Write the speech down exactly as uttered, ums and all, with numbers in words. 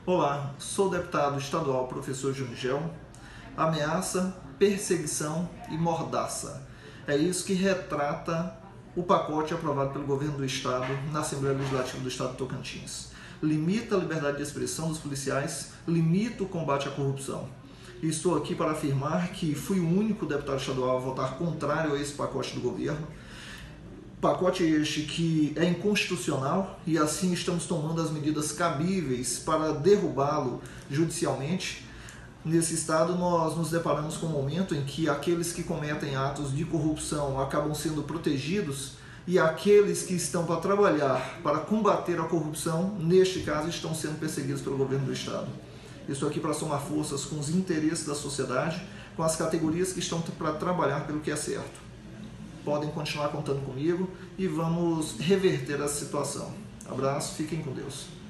Olá, sou o deputado estadual professor Junigel. Ameaça, perseguição e mordaça. É isso que retrata o pacote aprovado pelo governo do estado na Assembleia Legislativa do estado de Tocantins. Limita a liberdade de expressão dos policiais, limita o combate à corrupção. E estou aqui para afirmar que fui o único deputado estadual a votar contrário a esse pacote do governo. Pacote este que é inconstitucional e assim estamos tomando as medidas cabíveis para derrubá-lo judicialmente. Nesse estado nós nos deparamos com um momento em que aqueles que cometem atos de corrupção acabam sendo protegidos e aqueles que estão para trabalhar para combater a corrupção, neste caso, estão sendo perseguidos pelo governo do estado. Estou aqui para somar forças com os interesses da sociedade, com as categorias que estão para trabalhar pelo que é certo. Podem continuar contando comigo e vamos reverter essa situação. Abraço, fiquem com Deus.